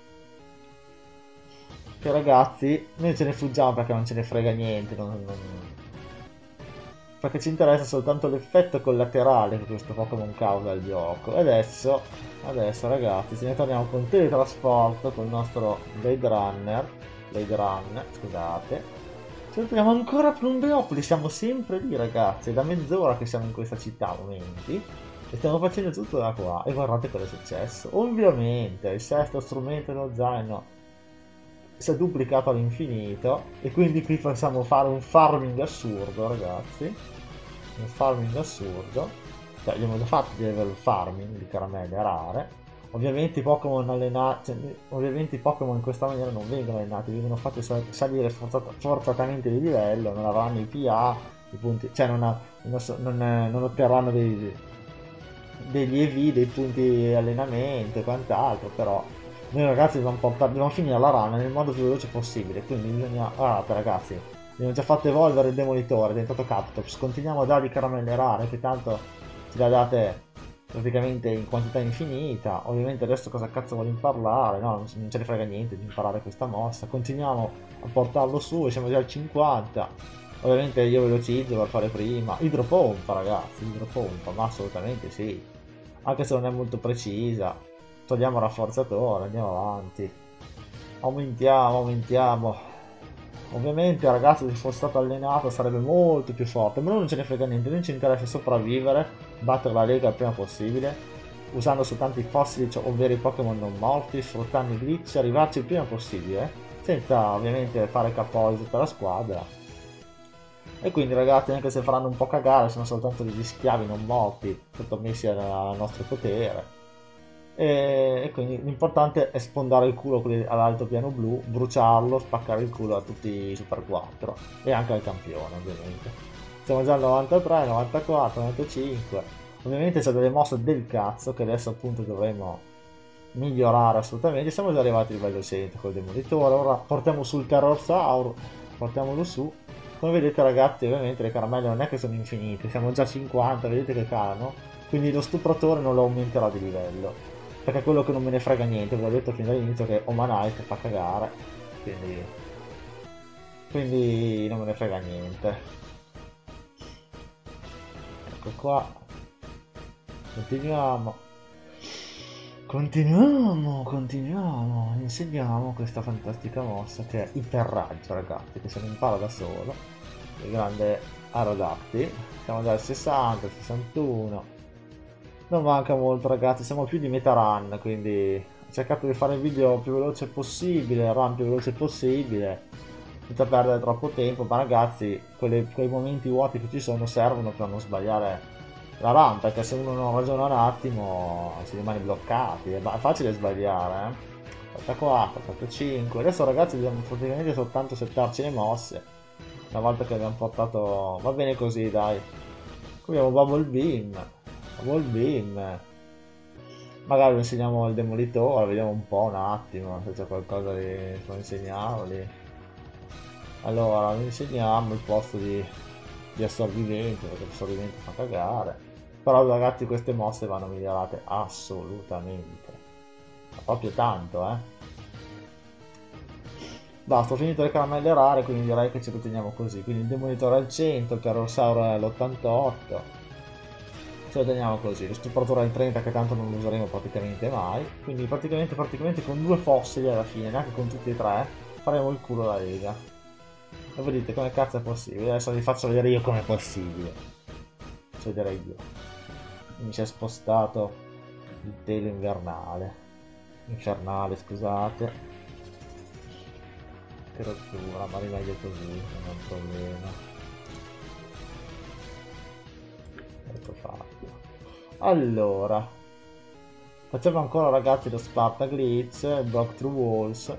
Che ragazzi, noi ce ne fuggiamo perché non ce ne frega niente, non, non... perché ci interessa soltanto l'effetto collaterale che questo Pokémon causa al gioco. E adesso, adesso ragazzi, ce ne torniamo con teletrasporto con il nostro Blade Runner, Blade Run, scusate. Ce ne torniamo ancora a Plumbeopoli, siamo sempre lì ragazzi, è da mezz'ora che siamo in questa città a momenti. E stiamo facendo tutto da qua, e guardate cosa è successo. Ovviamente, il sesto strumento dello zaino si è duplicato all'infinito e quindi qui possiamo fare un farming assurdo ragazzi, un farming assurdo, cioè abbiamo già fatto di level farming di caramelle rare. Ovviamente i Pokémon allenati, cioè, ovviamente i Pokémon in questa maniera non vengono allenati, vengono fatti salire forzat forzatamente di livello, non avranno i P A, i punti, cioè non, ha, non, non, non otterranno dei, degli E V, dei punti di allenamento e quant'altro, però noi ragazzi dobbiamo, portare, dobbiamo finire la run nel modo più veloce possibile, quindi bisogna... Guardate ragazzi, abbiamo già fatto evolvere il demolitore, è diventato Captops, continuiamo a dargli caramelle rare, che tanto ce le date praticamente in quantità infinita. Ovviamente adesso cosa cazzo voglio imparare, no, non, non ce ne frega niente di imparare questa mossa, continuiamo a portarlo su, siamo già al cinquanta. Ovviamente io velocizzo per fare prima, idropompa ragazzi, idropompa, ma assolutamente sì, anche se non è molto precisa. Togliamo rafforzatore, andiamo avanti. Aumentiamo, aumentiamo. Ovviamente ragazzi se fosse stato allenato sarebbe molto più forte, ma non ce ne frega niente, non ci interessa sopravvivere, battere la lega il prima possibile, usando soltanto i fossili, cioè, ovvero i Pokémon non morti, sfruttando i glitch, arrivarci il prima possibile, senza ovviamente fare K O di tutta la squadra. E quindi ragazzi, anche se faranno un po' cagare, sono soltanto degli schiavi non morti, sottomessi al nostro potere. E, e quindi l'importante è sfondare il culo quelli all'alto piano blu, bruciarlo, spaccare il culo a tutti i Super quattro e anche al campione ovviamente. Siamo già al novantatré, novantaquattro, novantacinque. Ovviamente c'è delle mosse del cazzo che adesso appunto dovremo migliorare assolutamente. Siamo già arrivati al livello cento col demolitore. Ora portiamo sul Carrossauro, portiamolo su. Come vedete ragazzi, ovviamente le caramelle non è che sono infinite, siamo già a cinquanta, vedete che calano, quindi lo stupratore non lo aumenterò di livello, perché è quello che non me ne frega niente. Vi ho detto fin dall'inizio che Oma Knight fa cagare, quindi, quindi non me ne frega niente. Ecco qua, continuiamo. Continuiamo, continuiamo, insegniamo questa fantastica mossa che è iperraggio ragazzi, che se ne impara da solo, il grande Aerodactyl. Siamo già al sessanta, sessantuno, non manca molto ragazzi, siamo più di metà run, quindi ho cercato di fare il video più veloce possibile, il run più veloce possibile, senza perdere troppo tempo, ma ragazzi, quelle- quei momenti vuoti che ci sono servono per non sbagliare la run, perché se uno non ragiona un attimo si rimane bloccati, è ba- è facile sbagliare, eh? quarantaquattro, quarantacinque, adesso ragazzi dobbiamo praticamente soltanto settarci le mosse, una volta che abbiamo portato, va bene così dai. Qui abbiamo Bubble Beam, Bubble Beam, magari lo insegniamo al demolitore, vediamo un po' un attimo se c'è qualcosa di da insegnargli. Allora, vi insegniamo il posto di, di assorbimento, perché l'assorbimento fa cagare. Però ragazzi queste mosse vanno migliorate assolutamente. Ma proprio tanto, eh. Basta, ho finito le caramelle rare, quindi direi che ce lo teniamo così. Quindi il demolitore al cento, il carrossauro all'ottantotto. Ce lo teniamo così. Lo stupratore al trenta che tanto non lo useremo praticamente mai. Quindi praticamente, praticamente con due fossili alla fine, neanche con tutti e tre, faremo il culo alla Lega. E voi dite come cazzo è possibile? Adesso vi faccio vedere io come è possibile. Faccio vedere io. Mi si è spostato il telo invernale. Infernale, scusate. Che rottura, ma rimedio così, non è un problema. Ecco fatto. Allora, facciamo ancora ragazzi lo Sparta Glitch, Block Through Walls,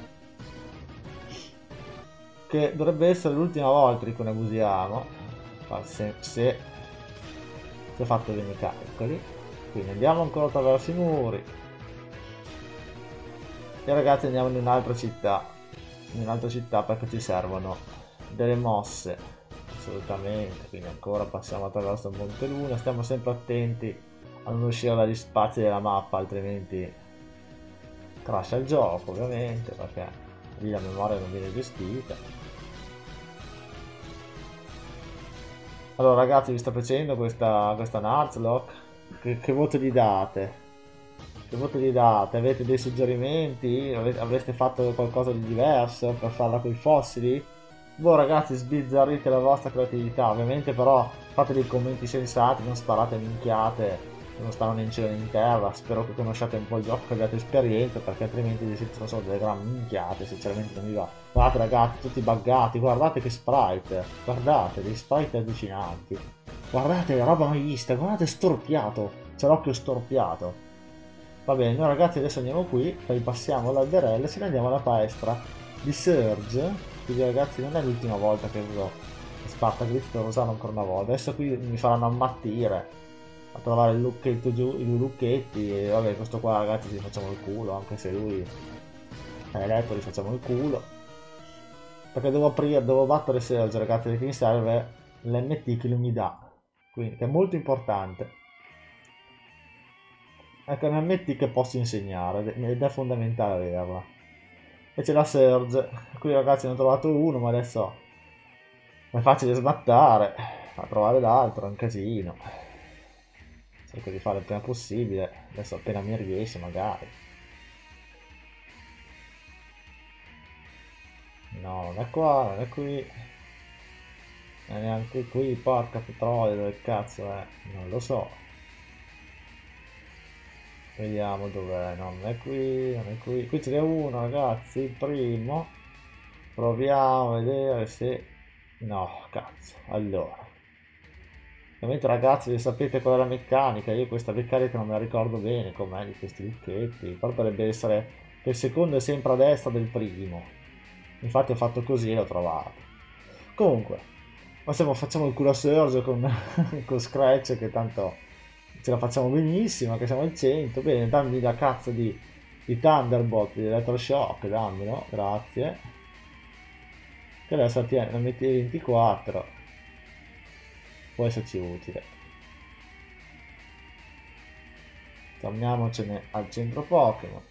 che dovrebbe essere l'ultima volta di cui ne abusiamo, se, se, se ho fatto bene i calcoli. Quindi andiamo ancora attraverso i muri. E ragazzi andiamo in un'altra città, in un'altra città perché ci servono delle mosse, assolutamente. Quindi ancora passiamo attraverso il Monte Luna, stiamo sempre attenti a non uscire dagli spazi della mappa, altrimenti crasha il gioco ovviamente, perché lì la memoria non viene gestita. Allora ragazzi, vi sta piacendo questa, questa Nuzlocke? Che, che voto gli date? Che voto gli date? Avete dei suggerimenti? Ave- Avreste fatto qualcosa di diverso per farla con i fossili? Voi ragazzi sbizzarrite la vostra creatività, ovviamente però fate dei commenti sensati, non sparate minchiate che non stanno né in cielo né in terra. Spero che conosciate un po' il gioco, che abbiate esperienza, perché altrimenti vi sentono solo delle gran minchiate, sinceramente non mi va. Guardate ragazzi, tutti buggati, guardate che sprite, guardate, dei sprite allucinanti. Guardate, roba mai vista, guardate storpiato, c'è l'occhio storpiato. Va bene, noi ragazzi adesso andiamo qui, poi passiamo l'alberello e ce ne andiamo alla palestra di Surge. Quindi ragazzi non è l'ultima volta che uso Spartaglyph, devo usarlo ancora una volta. Adesso qui mi faranno ammattire a trovare il lucchetto giù, i lucchetti, e vabbè questo qua ragazzi gli facciamo il culo, anche se lui è eletto gli facciamo il culo. Perché devo aprire, devo battere Surge ragazzi, perché mi serve l'M T che lui mi dà, quindi che è molto importante. Ecco, un M T che posso insegnare ed è fondamentale averla. E c'è la Surge. Qui ragazzi ne ho trovato uno, ma adesso è facile smattare. A trovare l'altro è un casino. Cerco di fare il prima possibile. Adesso appena mi riesce magari. No, non è qua, non è qui. Non è neanche qui, porca petrolio, dove cazzo è? Non lo so. Vediamo dov'è. No, non è qui, non è qui. Qui ce n'è uno ragazzi, il primo. Proviamo a vedere se... No, cazzo. Allora. Ovviamente ragazzi, sapete qual è la meccanica, io questa meccanica non me la ricordo bene com'è di questi lucchetti, però dovrebbe essere che il secondo è sempre a destra del primo. Infatti ho fatto così e l'ho trovato. Comunque, facciamo, facciamo il culo a Sergio con, con Scratch che tanto ce la facciamo benissimo, che siamo al cento. Bene, dammi la cazzo di, di Thunderbolt, di Electroshock, dammelo, grazie. Che adesso tieni, la metti a ventiquattro, può esserci utile. Torniamocene al centro Pokémon.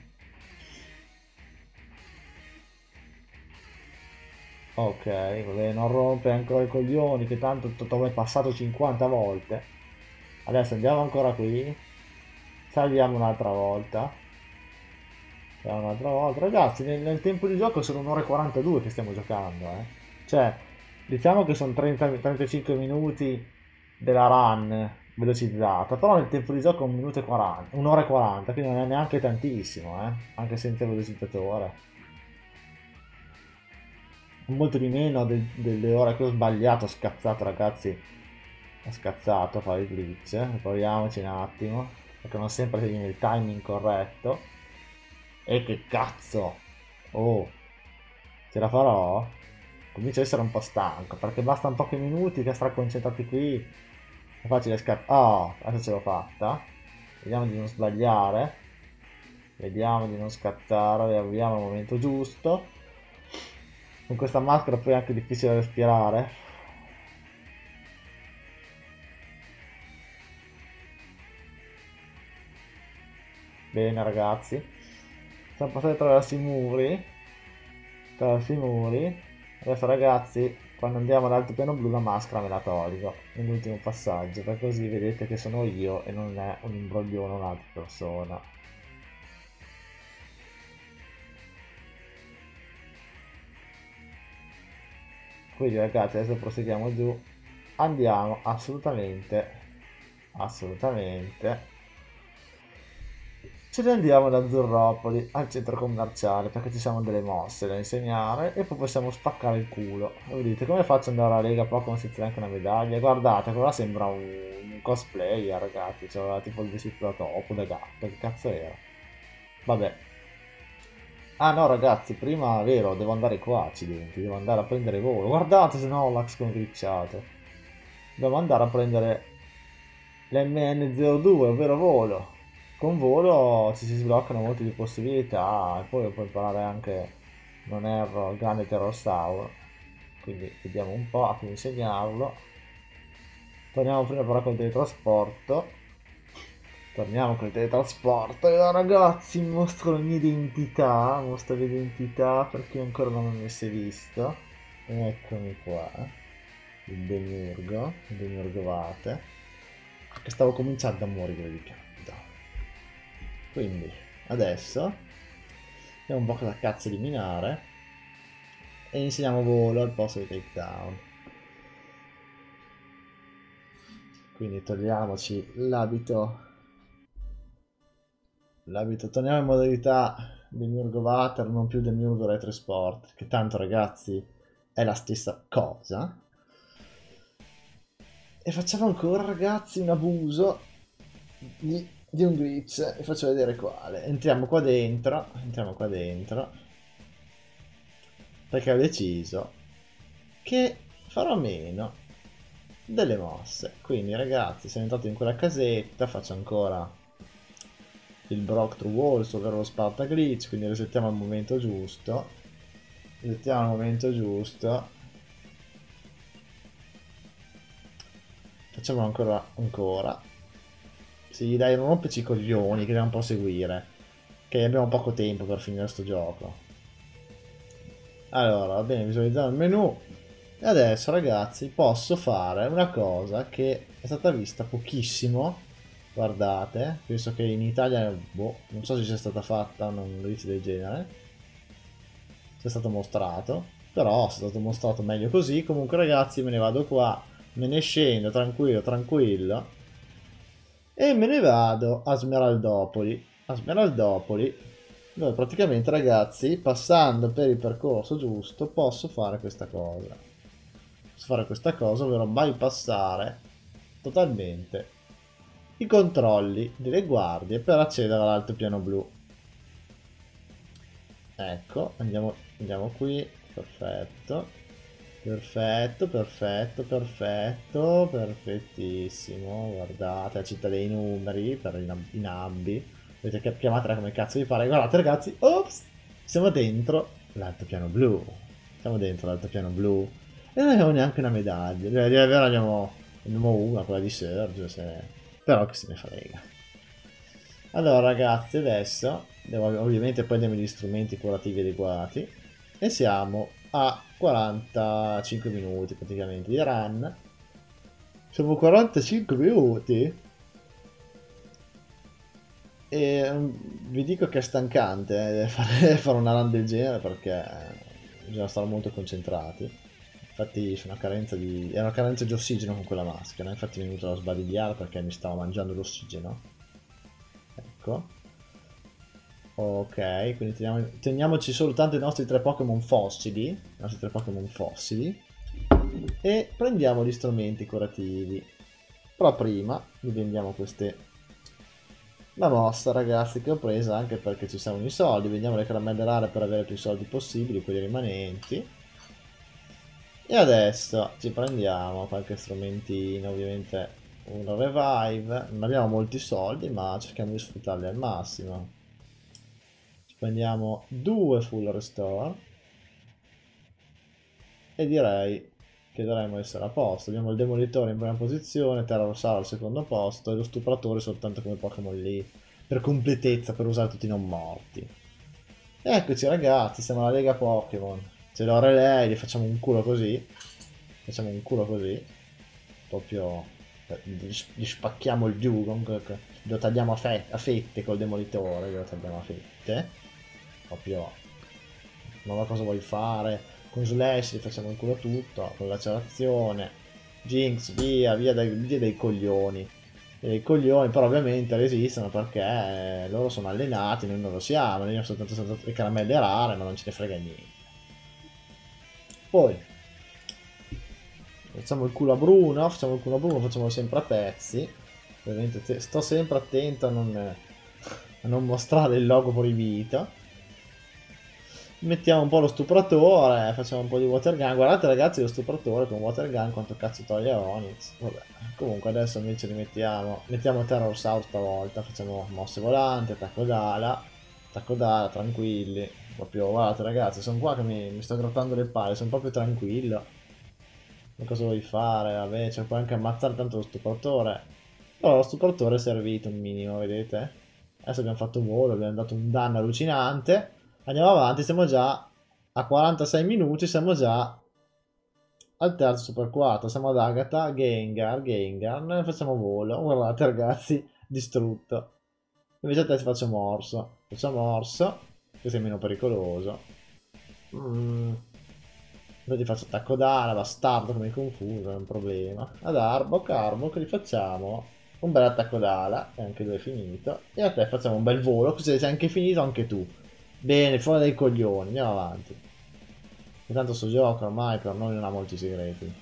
Ok, vabbè, non rompe ancora i coglioni, che tanto Totò è passato cinquanta volte. Adesso andiamo ancora qui. Salviamo un'altra volta. Salviamo un'altra volta. Ragazzi, nel, nel tempo di gioco sono un'ora e quarantadue che stiamo giocando, eh. Cioè, diciamo che sono trenta trentacinque minuti della run velocizzata, però nel tempo di gioco è un minuto e quaranta, un'ora e quaranta, quindi non è neanche tantissimo, eh. Anche senza velocizzatore. Molto di meno de- delle ore che ho sbagliato, ho scazzato ragazzi, ho scazzato a fare il glitch, proviamoci un attimo, perché non sempre viene il timing corretto. E che cazzo, oh, ce la farò? Comincio a essere un po' stanco, perché bastano pochi minuti che stare concentrati qui, è facile scattare. Oh, adesso ce l'ho fatta, vediamo di non sbagliare, vediamo di non scattare, arriviamo al momento giusto. Con questa maschera poi è anche difficile respirare. Bene ragazzi, siamo passati attraverso i muri, attraverso i muri. Adesso ragazzi, quando andiamo all'altopiano blu la maschera me la tolgo nell'ultimo passaggio, per così vedete che sono io e non è un imbroglione un'altra persona. Quindi ragazzi adesso proseguiamo giù, andiamo assolutamente, assolutamente, ce ne andiamo da Azzurropoli al centro commerciale perché ci sono delle mosse da insegnare e poi possiamo spaccare il culo. E voi dite come faccio ad andare alla Lega Pokémon senza neanche una medaglia? Guardate, quello là sembra un, un cosplayer ragazzi, c'aveva tipo il vestito da topo, da gatto, che cazzo era? Vabbè. Ah no ragazzi, prima, vero, devo andare qua, accidenti, devo andare a prendere volo. Guardate Snorlax con glitchato. Devo andare a prendere l'M N zero due, ovvero volo. Con volo ci si sbloccano molte più possibilità e poi puoi imparare anche, non erro, il grande Terrorsauro. Quindi vediamo un po' a come insegnarlo. Torniamo prima però col teletrasporto. Torniamo col teletrasporto. E ragazzi, mostro la mia identità. Mostro l'identità perché ancora non mi si è visto. Eccomi qua. Il demiurgo. Il demiurgo Vate. E stavo cominciando a morire di caldo. Quindi adesso vediamo un po' cosa cazzo eliminare. E insegniamo volo al posto di takedown. Quindi togliamoci l'abito. L'abito, torniamo in modalità Demiurgo Water, non più Demiurgo Retro Sport, che tanto ragazzi è la stessa cosa. E facciamo ancora ragazzi un abuso di, di un glitch e faccio vedere quale. Entriamo qua dentro, entriamo qua dentro, perché ho deciso che farò meno delle mosse. Quindi ragazzi, sono entrato in quella casetta, faccio ancora il Brock True Walls, ovvero lo Sparta Glitch, quindi resettiamo al momento giusto. Resettiamo al momento giusto. Facciamo ancora, ancora. Sì, dai, non rompeci i coglioni, che dobbiamo proseguire. Che abbiamo poco tempo per finire sto gioco. Allora, va bene, visualizziamo il menu. E adesso, ragazzi, posso fare una cosa che è stata vista pochissimo. Guardate, penso che in Italia, boh, non so se sia stata fatta un glitch del genere. Sia stato mostrato. Però è stato mostrato meglio così. Comunque, ragazzi, me ne vado qua. Me ne scendo, tranquillo, tranquillo. E me ne vado a Smeraldopoli. A Smeraldopoli, dove praticamente, ragazzi, passando per il percorso giusto, posso fare questa cosa. Posso fare questa cosa, ovvero bypassare totalmente i controlli delle guardie per accedere all'altopiano blu. Ecco, andiamo, andiamo qui, perfetto. Perfetto, perfetto, perfetto, perfettissimo. Guardate, la città dei numeri per i, nab- i nabbi. Vedete che chiamatela come cazzo vi pare. Guardate ragazzi, ops, siamo dentro l'altopiano blu. Siamo dentro l'altopiano blu. E non abbiamo neanche una medaglia. Cioè, di vero abbiamo, abbiamo una, quella di Sergio, se... però che se ne frega. Allora ragazzi, adesso devo- ovviamente prendiamo gli strumenti curativi adeguati e siamo a quarantacinque minuti praticamente di run. Siamo a quarantacinque minuti e mm, vi dico che è stancante eh, fare, fare una run del genere perché bisogna stare molto concentrati. Infatti c'è una carenza di... è una carenza di ossigeno con quella maschera, infatti mi è venuto da sbadigliare perché mi stava mangiando l'ossigeno. Ecco. Ok, quindi teniamo- teniamoci soltanto i nostri tre Pokémon fossili. I nostri tre Pokémon fossili. E prendiamo gli strumenti curativi. Però prima vi vendiamo queste... La mossa ragazzi che ho presa anche perché ci servono i soldi. Vendiamo le caramelle rare per avere più soldi possibili, quelli rimanenti. E adesso ci prendiamo qualche strumentino, ovviamente un revive. Non abbiamo molti soldi ma cerchiamo di sfruttarli al massimo. Prendiamo due full restore e direi che dovremmo essere a posto. Abbiamo il demolitore in prima posizione, Terrorsaur al secondo posto e lo stupratore soltanto come Pokémon lì per completezza, per usare tutti i non morti. E eccoci ragazzi, siamo alla Lega Pokémon. Ce l'ho lei, gli facciamo un culo così. Facciamo un culo così. Proprio gli gli spacchiamo il Dugong, lo tagliamo a, fe a fette col demolitore, lo tagliamo a fette. Proprio non so cosa vuoi fare. Con Slash gli facciamo il culo tutto, con lacerazione. Jinx, via, via dai, via dai coglioni. Via dai coglioni, però ovviamente resistono perché loro sono allenati, noi non lo siamo, noi abbiamo soltanto, soltanto le caramelle rare, ma non ce ne frega niente. Poi facciamo il culo a Bruno, facciamo il culo a Bruno, facciamo sempre a pezzi. Ovviamente sto sempre attento a non, a non mostrare il logo proibito. Mettiamo un po' lo stupratore, facciamo un po' di water gun. Guardate ragazzi lo stupratore con water gun quanto cazzo toglie a Onix. Vabbè. Comunque adesso invece li mettiamo. Mettiamo Terror South stavolta. Facciamo mosse volanti, attacco d'ala. Attacco d'ala, tranquilli. Proprio, guardate ragazzi, sono qua che mi, mi sto grattando le palle, sono proprio tranquillo. Ma cosa vuoi fare? Vabbè, cioè puoi anche ammazzare tanto lo stupratore. Però lo stupratore è servito un minimo, vedete? Adesso abbiamo fatto volo, abbiamo dato un danno allucinante. Andiamo avanti, siamo già a quarantasei minuti, siamo già al terzo Super quattro. Siamo ad Agatha, Gengar, Gengar, noi facciamo volo. Guardate ragazzi, distrutto. Invece a te ti faccio morso. Faccio morso, che sei meno pericoloso. Mm. Poi ti faccio attacco d'ala, bastardo come confuso, è un problema. Ad Arbok, Arbok, gli facciamo un bel attacco d'ala, e anche lui è finito. E a te facciamo un bel volo, così sei anche finito anche tu. Bene, fuori dai coglioni, andiamo avanti. Intanto sto gioco ormai per noi non ha molti segreti.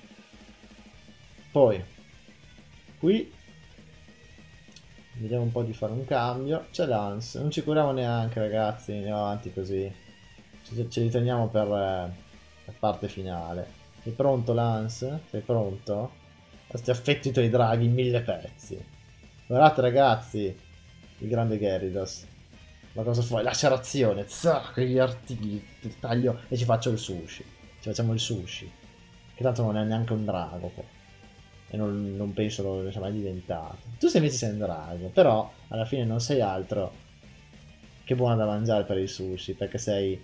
Poi, qui, vediamo un po' di fare un cambio. C'è Lance, non ci curiamo neanche ragazzi, andiamo avanti così. Ce, ce li teniamo per eh, la parte finale. Sei pronto Lance? Sei pronto? Questi affetti i tuoi draghi in mille pezzi. Guardate ragazzi, il grande Gyarados. Ma cosa fai? Lacerazione, zac, gli artigli, ti taglio e ci faccio il sushi. Ci facciamo il sushi. Che tanto non è neanche un drago poi. E non, non penso lo sia mai diventato. Tu sei invece sei un drago, però alla fine non sei altro che buona da mangiare per il sushi, perché sei,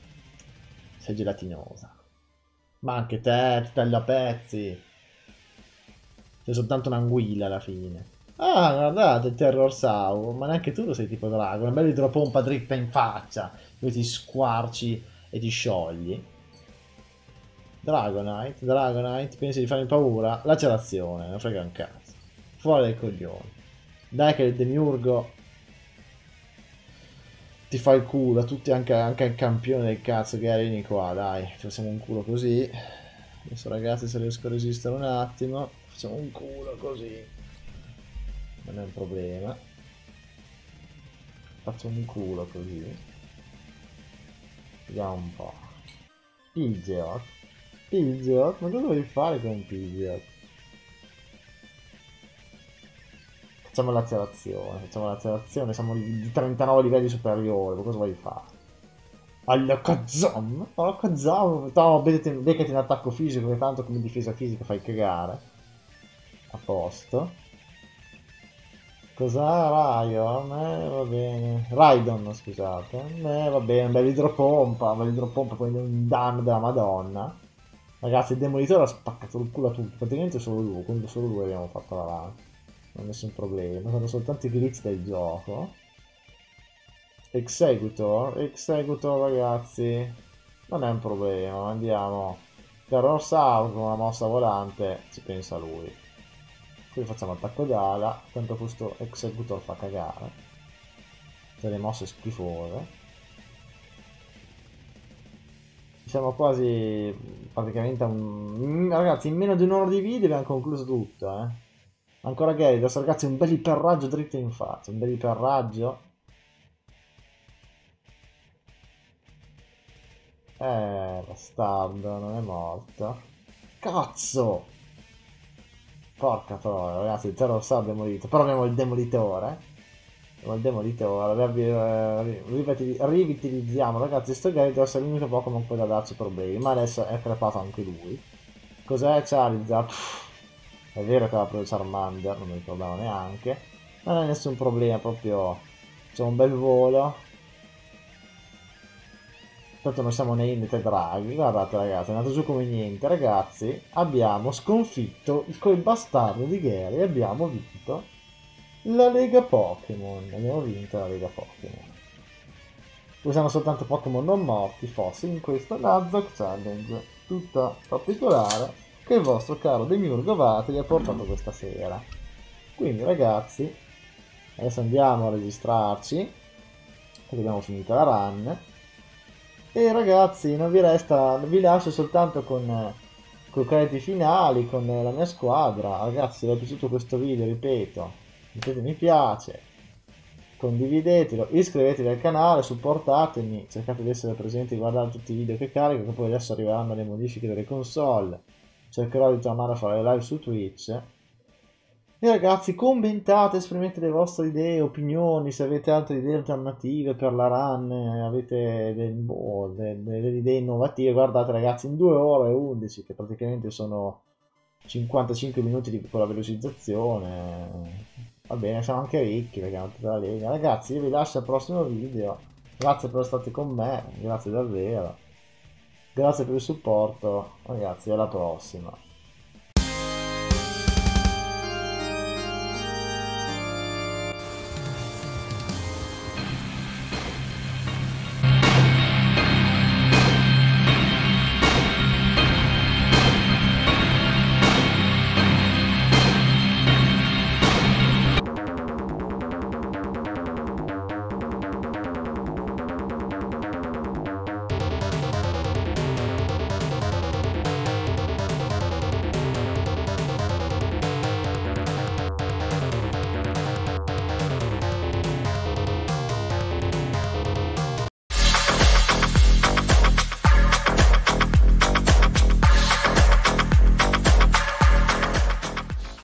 sei gelatinosa. Ma anche te, ti taglio a pezzi. Sei soltanto un'anguilla alla fine. Ah, guardate, il Terror Saur, ma neanche tu lo sei tipo drago, una bella idropompa dritta in faccia, dove ti squarci e ti sciogli. Dragonite, Dragonite, pensi di farmi paura? Lacerazione, non frega un cazzo. Fuori dai coglioni. Dai che il demiurgo ti fa il culo, a tutti anche, anche il campione del cazzo che vieni qua, dai, ti facciamo un culo così. Adesso ragazzi, se riesco a resistere un attimo, facciamo un culo così. Non è un problema. Faccio un culo così. Vediamo un po'. Pidgeot. Pidgeot? Ma cosa vuoi fare con un Pidgeot? Facciamo l'accelerazione, facciamo l'accelerazione, siamo di trentanove livelli superiori, ma cosa vuoi fare? Alla Kazam! Alla Kazam! No, beccati in attacco fisico, che tanto come difesa fisica fai cagare. A posto. Cos'ha Raion? Eh, va bene. Raidon, scusate. Eh, va bene, bella idropompa, bella idropompa, quindi un danno della Madonna. Ragazzi, il demolitore ha spaccato il culo a tutti, praticamente solo lui, quindi solo lui abbiamo fatto davanti. Non è nessun problema, sono soltanto i glitch del gioco. Executor, Executor ragazzi, non è un problema, andiamo. Terrorsaur con una mossa volante, ci pensa lui. Qui facciamo attacco d'ala, tanto questo Executor fa cagare. Delle mosse schifose. Siamo quasi praticamente a un... Ragazzi, in meno di un'ora di video abbiamo concluso tutto, eh. Ancora Gyarados, ragazzi, un bel iperraggio dritto in faccia, un bel iperraggio. Eh, bastardo, non è morto. Cazzo! Porca troia, ragazzi, il Terrorsaur demolito. Però abbiamo il demolitore. Abbiamo il demolitore. Rivi- rivitali- Rivitilizziamo, ragazzi, sto Gyarados è l'unico Pokémon che può darci problemi. Ma adesso è crepato anche lui. Cos'è Charizard? Pff, è vero che aveva preso Charmander, non mi ricordavo neanche. Ma non è nessun problema, proprio... C'è un bel volo. Tanto non siamo nei Indite Draghi, guardate ragazzi, è andato giù come niente, ragazzi, abbiamo sconfitto quel bastardo di Gary, abbiamo vinto la Lega Pokémon, abbiamo vinto la Lega Pokémon. Usiamo soltanto Pokémon non morti, fossili, in questa Nuzlocke Challenge, tutta particolare, che il vostro caro Demiurgo Vate vi ha portato questa sera. Quindi ragazzi, adesso andiamo a registrarci, perché abbiamo finito la run. E ragazzi, non vi resta, vi lascio soltanto con, con i crediti finali, con la mia squadra. Ragazzi, se vi è piaciuto questo video, ripeto, mettete mi piace, condividetelo, iscrivetevi al canale, supportatemi, cercate di essere presenti e guardare tutti i video che carico, che poi adesso arriveranno le modifiche delle console. Cercherò di tornare a fare live su Twitch. E ragazzi, commentate, esprimete le vostre idee, opinioni, se avete altre idee alternative per la run, eh, avete del- boh, de- delle idee innovative, guardate ragazzi, in due ore e undici, che praticamente sono cinquantacinque minuti di, con la velocizzazione, va bene, siamo anche ricchi perché abbiamo tutta la lega. Ragazzi, io vi lascio al prossimo video, grazie per essere stati con me, grazie davvero, grazie per il supporto, ragazzi, alla prossima.